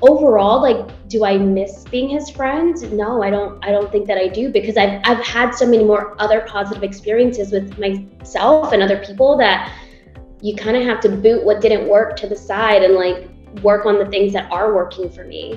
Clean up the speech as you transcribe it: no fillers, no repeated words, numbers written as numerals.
overall, like, do I miss being his friend? No, I don't think that I do, because I've had so many more other positive experiences with myself and other people that you kind of have to boot what didn't work to the side and like work on the things that are working for me.